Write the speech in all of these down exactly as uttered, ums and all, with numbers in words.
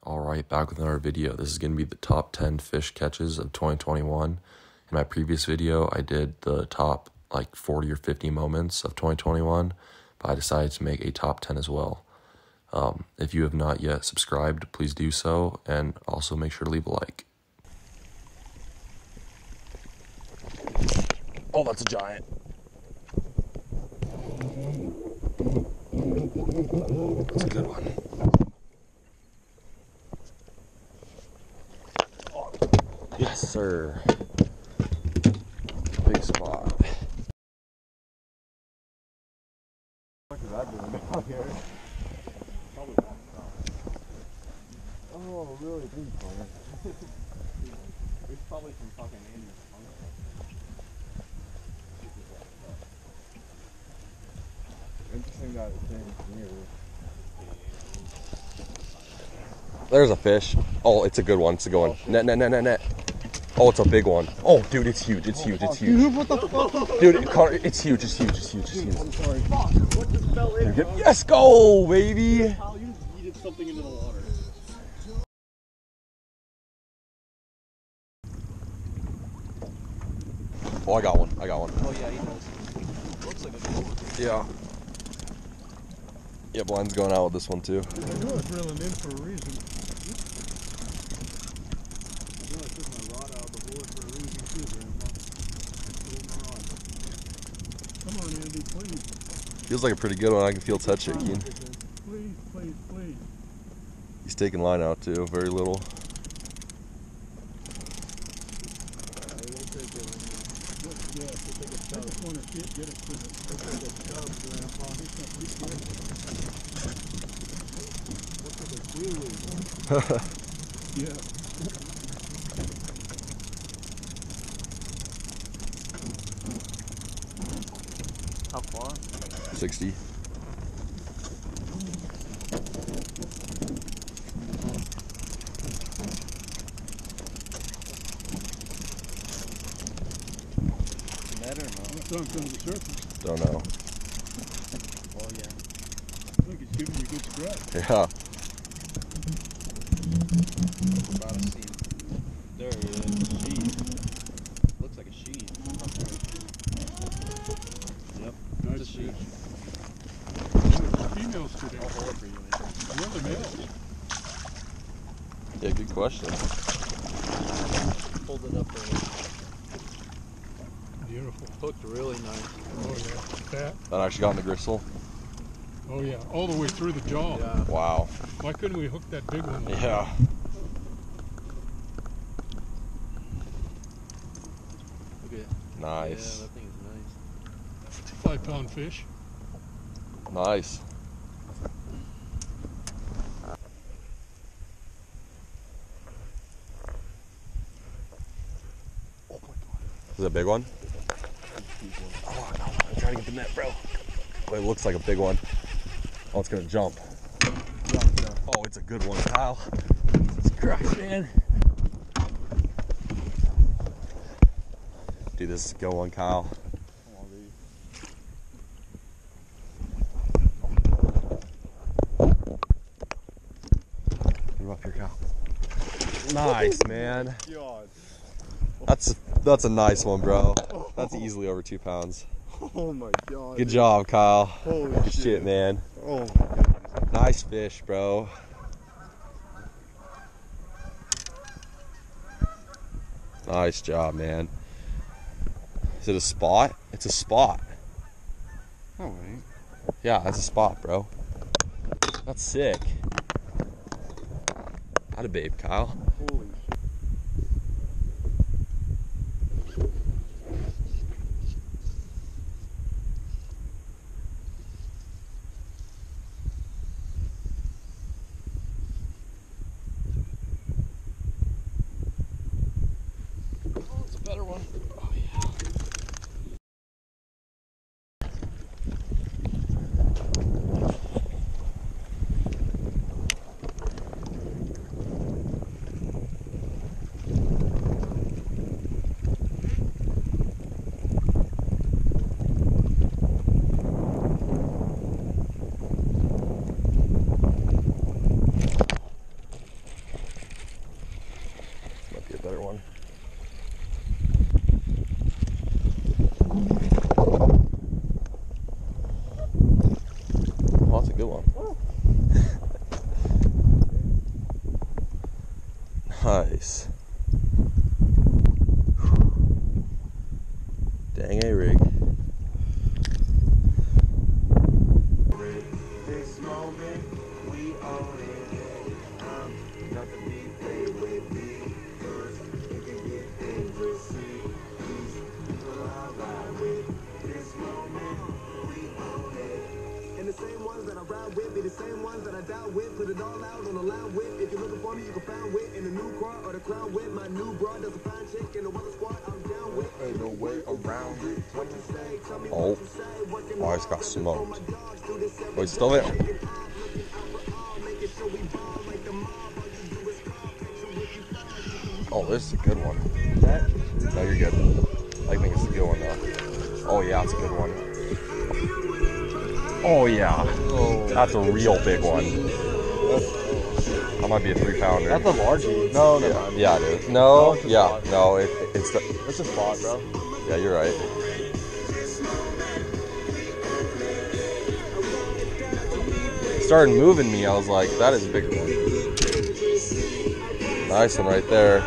Alright, back with another video. This is going to be the top ten fish catches of twenty twenty-one. In my previous video, I did the top like forty or fifty moments of twenty twenty-one, but I decided to make a top ten as well. Um, if you have not yet subscribed, please do so, and also make sure to leave a like. Oh, that's a giant. That's a good one. Yes, sir. Big spot. What is that doing out here? Oh, really? There's probably some fucking Indian spunk. Interesting that it came near. There's a fish. Oh, it's a good one. It's a good one. Net, net, net, net, net. Oh, it's a big one. Oh, dude, it's huge. It's huge. It's huge. Dude, what the fuck? Dude, Connor, it's huge. It's huge. It's huge. It's huge. I'm sorry. Fuck. What just fell in? Dude, yes, go, baby. Kyle, you just yeeted something into the water. Oh, I got one. I got one. Oh, yeah, he does. Looks like a good one. Yeah. Yeah, Blind's going out with this one, too. I knew I was reeling in for a reason. I knew I took my rod out of the hole for a reason, too, Grandpa. Come on, Andy, please. Feels like a pretty good one. I can feel touch shaking. Please, please, please. He's taking line out, too. Very little. Yeah, so take a I just want to get, get it to the, Looks like a chub, Grandpa. Looks like a seaweed. yeah. How far? sixty. Better, no? What's on to the surface? Don't know. Oh, yeah. I think he's giving you a good scratch. Yeah. We're about to see. There he is. Sheet. Looks like a sheet. Yep. Nice It's a sheet. There's females today. I'll hold it for you. Where are the males? Yeah, good question. Hold it up for you. Beautiful. Hooked really nice. Oh, yeah. Fat. That actually got in the gristle. Oh, yeah. All the way through the jaw. Yeah. Wow. Why couldn't we hook that big one? Yeah. Look at it. Nice. Yeah, that thing is nice. Five pound fish. Nice. Is it a big one? Oh, no. I'm trying to get the net, bro. Oh, it looks like a big one. Oh, it's going to jump. Oh, it's a good one, Kyle. It's cracked, man. Dude, this is a good one, Kyle. Get him up here, Kyle. Nice, man. God. That's a, that's a nice one, bro. That's easily over two pounds. Oh my god. Good job, Kyle. Holy Good shit. shit, man. Oh my goodness. Nice fish, bro. Nice job, man. Is it a spot? It's a spot. Alright. Yeah, that's a spot, bro. That's sick. Atta babe, Kyle. Holy shit. Oh, it's a better one. Oh, yeah. Nice. Dang A rig. This moment, we own it. Um, nothing be played with me. First, it can get dangerous. See, these people I ride with. This moment, we own it. And the same ones that I ride with be the same ones that I die with. Put it all out on the line with. If you're looking for me, you can find wit in the new car or the crown with. My new broad does a fine chick in the weather squad. I'm down with. Ain't no way around it. What you say? Tell me Oh, what you say. Working oh, I just got hard, smoked. for my dogs, do this every Wait, still there? day. Looking out for all, making sure we ball like the mob. All you do is call, catch you if you fall. Oh, this is a good one. No, you're good. I think it's a good one though. Oh yeah, it's a good one. Oh yeah, that's a real big one. That might be a three pounder. That's a largie. No, no, Yeah, yeah, it is. No, it's a yeah, spot. no, it, it's the. It's a spot, bro. Yeah, you're right. It started moving me. I was like, that is a bigger one. Nice one right there.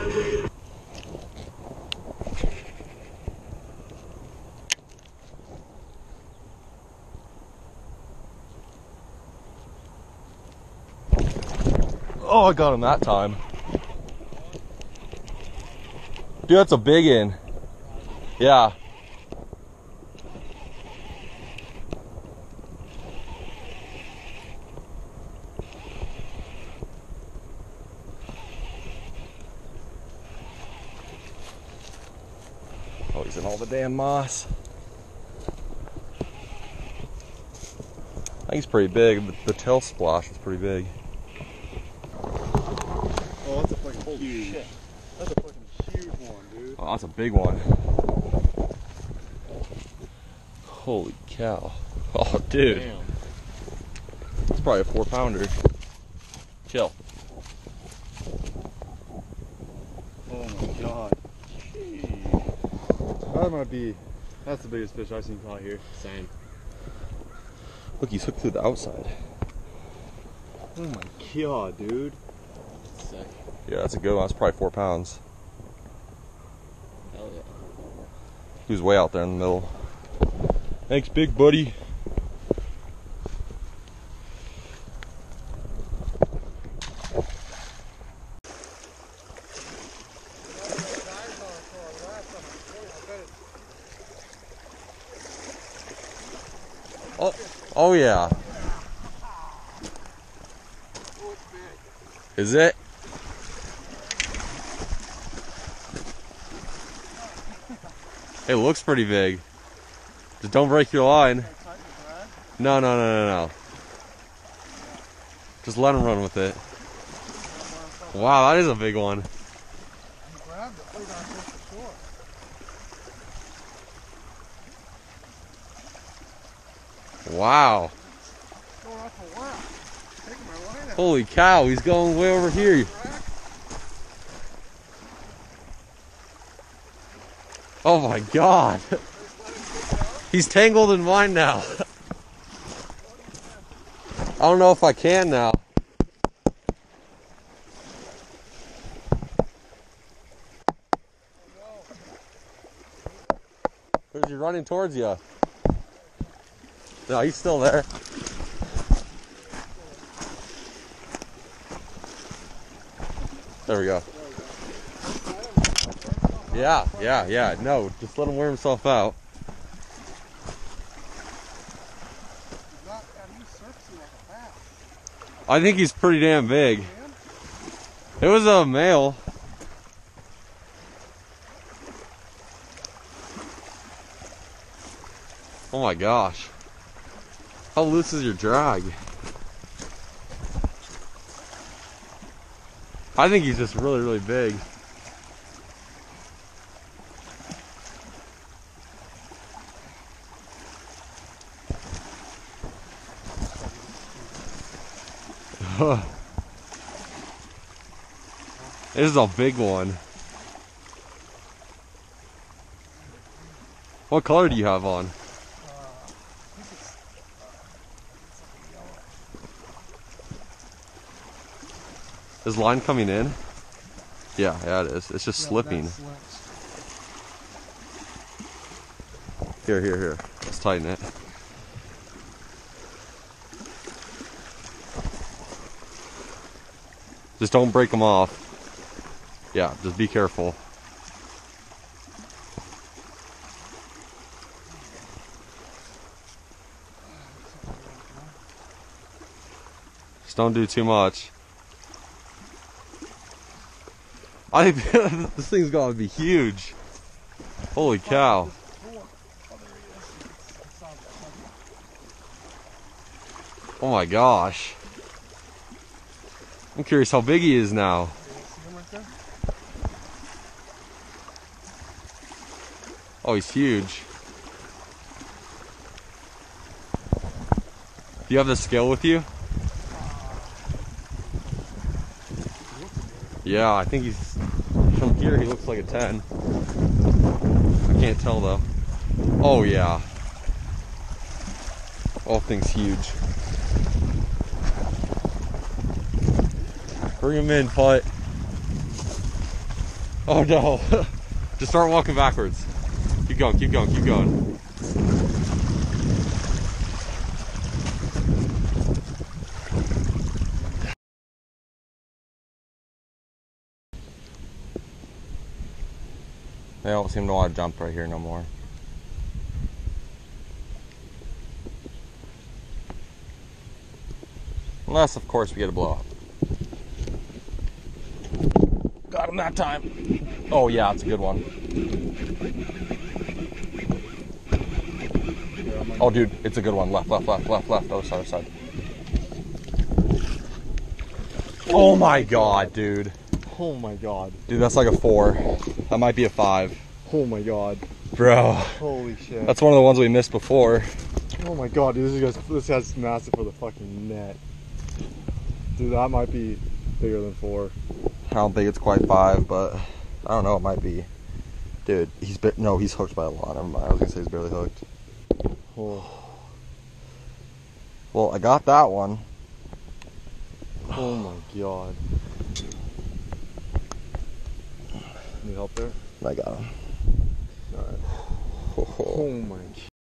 Oh, I got him that time. Dude, that's a big one. Yeah. Oh, he's in all the damn moss. I think he's pretty big. The, the tail splash is pretty big. Oh, that's a fucking holy huge. Shit. That's a fucking huge one, dude. Oh, that's a big one. Holy cow. Oh, dude. Damn. It's probably a four pounder. Chill. Oh my god. Jeez. That might be, that's the biggest fish I've seen caught here. Same. Look, he's hooked through the outside. Oh my god, dude. Sick. Yeah, that's a good one. That's probably four pounds. Hell yeah. He was way out there in the middle. Thanks, big buddy. Oh, oh yeah. Is it? It looks pretty big. Just don't break your line. No, no, no, no, no. Just let him run with it. Wow, that is a big one. Wow. Holy cow, he's going way over here. Oh my god. He's tangled in mine now. I don't know if I can now. Where's he running towards you? No, he's still there. There we go. Yeah, yeah, yeah. No, just let him wear himself out. I think he's pretty damn big. It was a male. Oh my gosh. How loose is your drag? I think he's just really, really big. This is a big one. What color do you have on? Is line coming in? Yeah, yeah, it is. It's just Yeah, slipping. that slips. Here, here, here. Let's tighten it. Just don't break them off. Yeah, just be careful. Just don't do too much. I think this thing's gotta be huge. Holy cow. Oh my gosh. I'm curious how big he is now. Oh, he's huge. Do you have the scale with you? Yeah, I think he's, from here he looks like a ten. I can't tell though. Oh yeah. Oh, thing's huge. Bring him in, putt. Oh no. Just start walking backwards. Keep going, keep going, keep going. They don't seem to want to jump right here no more. Unless, of course, we get a blow up. Got him that time. Oh yeah, it's a good one. Oh dude, it's a good one. Left, left, left, left, left. Other side, other side. Oh my god, dude. Oh my god. Dude, that's like a four. That might be a five. Oh my god. Bro. Holy shit. That's one of the ones we missed before. Oh my god, dude, this is this has massive for the fucking net. Dude, that might be bigger than four. I don't think it's quite five, but I don't know, it might be. Dude, he's ba- no, he's hooked by a lot. Never mind. I was gonna say he's barely hooked. Oh. Well, I got that one. Oh my god. Need help there? I got him. Alright. Oh my